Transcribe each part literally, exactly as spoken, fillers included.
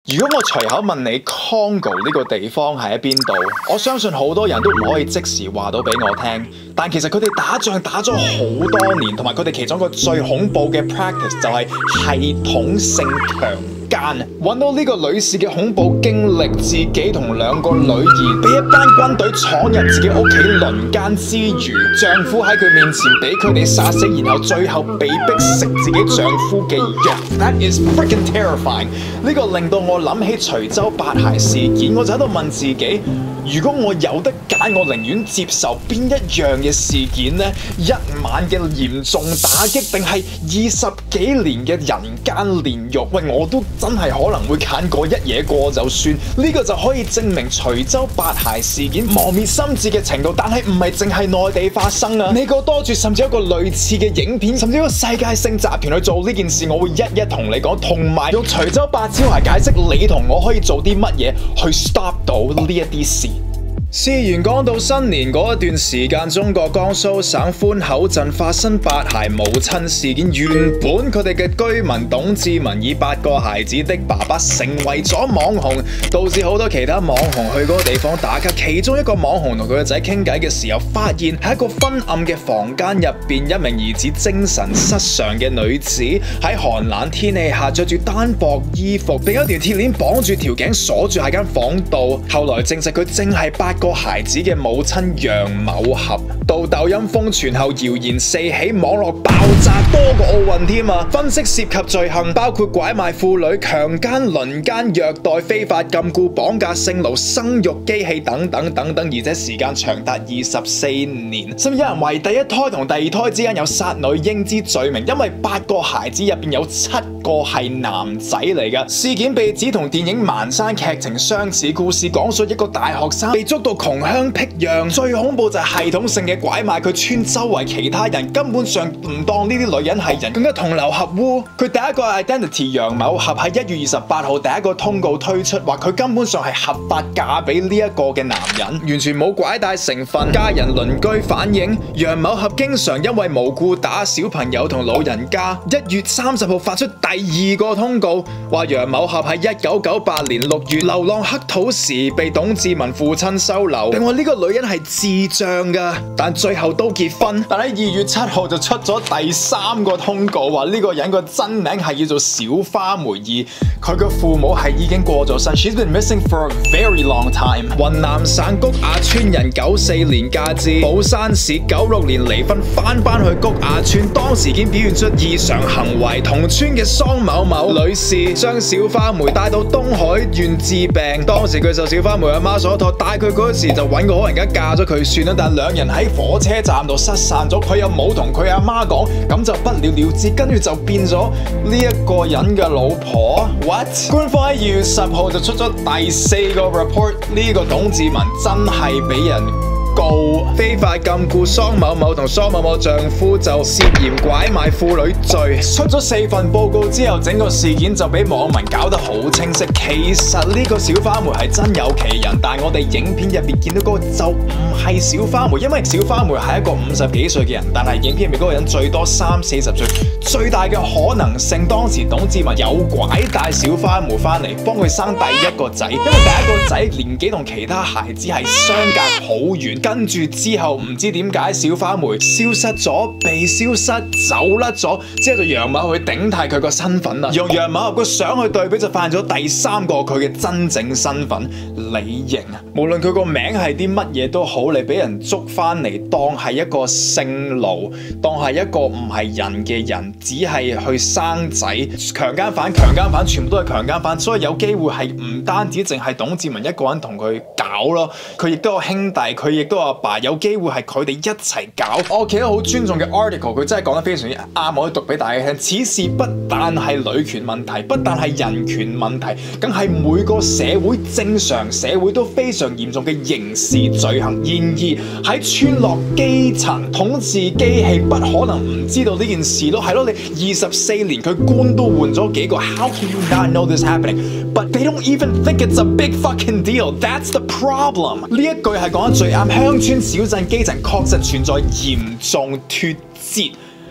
如果我隨口問你 Congo 呢個地方係喺邊度，我相信好多人都唔可以即時話到俾我聽。但其實佢哋打仗打咗好多年，同埋佢哋其中一個最恐怖嘅 practice 就係系統性強姦。揾到呢個女士嘅恐怖經歷，自己同兩個女兒俾一班軍隊闖入自己屋企輪姦之餘，丈夫喺佢面前俾佢哋殺死，然後最後被逼食自己丈夫嘅肉。That is freaking terrifying！ 呢個令到我諗起徐州八孩事件，我就喺度問自己，如果我有得揀，我寧願接受邊一樣嘅事件呢？一晚嘅嚴重打擊，定係二十幾年嘅人間煉獄？喂，我都真係可能會揀過一嘢過就算。呢、這個就可以證明徐州八孩事件磨滅心智嘅程度，但係唔係淨係內地發生啊！美國多處甚至有一個類似嘅影片，甚至有一個世界性集團去做呢件事，我會一一同你講，同埋用徐州八招牌解釋你同我可以做啲乜嘢去 stop 到呢一啲事。事緣講到新年嗰一段時間，中國江蘇省寬口鎮發生八孩母親事件。原本佢哋嘅居民董志文以八個孩子的爸爸成為咗網紅，導致好多其他網紅去嗰個地方打卡。其中一個網紅同佢個仔傾偈嘅時候，發現喺一個昏暗嘅房間入邊，一名疑似精神失常嘅女子喺寒冷天氣下着住單薄衣服，並有條鐵鏈綁住條頸鎖住喺間房度。後來證實佢正係八個孩子嘅母親楊某合。到抖音瘋傳後，謠言四起，網絡爆炸多過奧運添啊！分析涉及罪行包括拐賣婦女、強姦、輪姦、虐待、非法禁錮、綁架、性奴、生育機器等等等等，而且時間長達二十四年。甚至有人懷疑第一胎同第二胎之間有殺女嬰之罪名，因為八個孩子入邊有七個係男仔嚟㗎。事件被指同電影《盲山》劇情相似，故事講述一個大學生被捉到窮鄉僻壤，最恐怖就係系統性嘅拐賣佢村周圍其他人，根本上唔當呢啲女人係人，更加同流合污。佢第一個 identity 楊某合喺一月二十八號第一個通告推出，話佢根本上係合法嫁俾呢一個嘅男人，完全冇拐帶成分。家人鄰居反映，楊某合經常因為無故打小朋友同老人家。一月三十號發出第二個通告，話楊某合喺一九九八年六月流浪乞討時被董志文父親收留，並話呢個女人係智障㗎，但最後都結婚。但喺二月七號就出咗第三個通告，話呢個人個真名係叫做小花梅，而佢嘅父母係已經過咗身。She's been missing for a very long time。雲南省谷雅村人，九四年嫁至寶山市，九六年離婚，翻返去谷雅村，當時已經表現出異常行為。同村嘅桑某某女士將小花梅帶到東海縣治病，當時佢受小花梅阿媽所託，帶佢嗰時就揾個好人家嫁咗佢算啦。但兩人喺火車站度失散咗，佢又冇同佢阿媽講，咁就不了了之，跟住就變咗呢一個人嘅老婆。What？ 官方喺二月十號就出咗第四個 report， 呢個董志文真係俾人告非法禁錮桑某某同桑某某丈夫就涉嫌拐賣婦女罪。出咗四份報告之後，整個事件就俾網民搞得好清晰。其實呢個小花梅係真有其人，但係我哋影片入邊見到嗰個就唔係小花梅，因為小花梅係一個五十幾歲嘅人，但係影片入面嗰個人最多三四十歲。最大嘅可能性，當時董志文有拐帶小花梅翻嚟幫佢生第一個仔，因為第一個仔年紀同其他孩子係相隔好遠。跟住之後唔知點解小花梅消失咗，被消失走甩咗，之後就楊某去頂替佢個身份啦。用楊某個相去對比，就發現咗第三個佢嘅真正身份李瑩啊。無論佢個名係啲乜嘢都好，你俾人捉翻嚟當係一個性奴，當係一個唔係人嘅人，只係去生仔。強姦犯、強姦犯全部都係強姦犯，所以有機會係唔單止淨係董志文一個人同佢搞咯，佢亦都有兄弟，佢亦都阿爸，爸有機會係佢哋一齊搞。我企得好尊重嘅 article， 佢真係講得非常之啱，我可以讀俾大家聽。此事不但係女權問題，不但係人權問題，更係每個社會正常社會都非常嚴重嘅刑事罪行。然而喺村落基層統治機器不可能唔知道呢件事咯，係咯，你二十四年佢官都換咗幾個 ，How can you not know this happening? But they don't even think it's a big fucking deal. That's the problem。呢一句係講得最啱。鄉村小鎮基層確實存在嚴重脫節。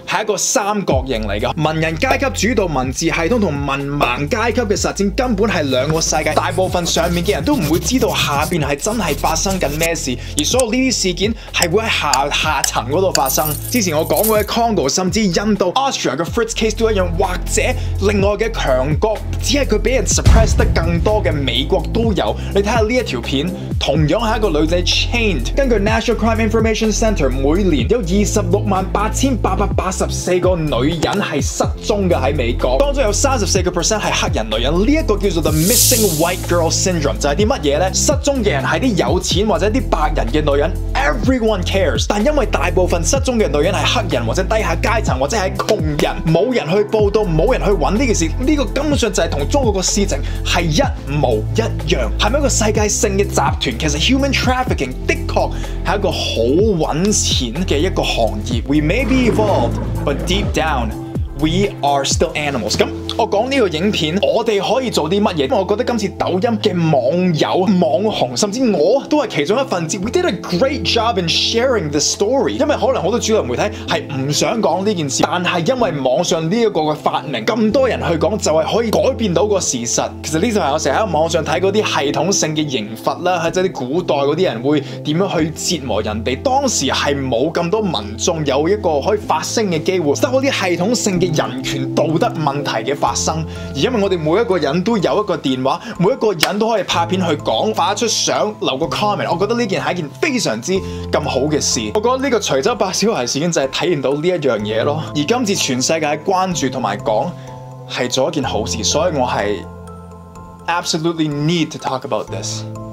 係一個三角形嚟㗎。文人階級主導文字系統同文盲階級嘅實踐根本係兩個世界。大部分上面嘅人都唔會知道下邊係真係發生緊咩事，而所有呢啲事件係會喺下下層嗰度發生。之前我講過嘅 Congo 甚至印度 Austria 嘅 Fritz case 都一樣，或者另外嘅強國，只係佢俾人 suppress 得更多嘅美國都有。你睇下呢一條片，同樣係一個女仔 chained。根據 National Crime Information Center， 每年有二十六萬八千八百八十四個女人係失蹤嘅喺美國，當中有三十四個 percent 係黑人女人。呢、這、一個叫做 The Missing White Girl Syndrome， 就係啲乜嘢呢？失蹤嘅人係啲有錢或者啲白人嘅女人 ，everyone cares。但因為大部分失蹤嘅女人係黑人或者低下階層或者係窮人，冇人去報道，冇人去揾呢件事，呢、這個根本上就係同中國個事情係一模一樣。係咪一個世界性嘅集團？其實 human trafficking 的確係一個好揾錢嘅一個行業。We may be evolved, but deep down, we are still animals。咁我講呢個影片，我哋可以做啲乜嘢？因為我覺得今次抖音嘅網友、網紅，甚至我都係其中一份子。We did a great job in sharing the story。因為可能好多主流媒體係唔想講呢件事，但係因為網上呢一個嘅發明，咁多人去講，就係可以改變到個事實。其實呢就係我成日喺網上睇嗰啲系統性嘅刑罰啦，係即係啲古代嗰啲人會點樣去折磨人哋。當時係冇咁多民眾有一個可以發聲嘅機會，得嗰啲系統性嘅人權道德問題嘅發生。而因為我哋每一個人都有一個電話，每一個人都可以拍片去講，發出相，留個 comment。我覺得呢件係一件非常之咁好嘅事。我覺得呢個徐州八小孩事件就係體現到呢一樣嘢咯。而今次全世界關注同埋講係做一件好事，所以我係 absolutely need to talk about this。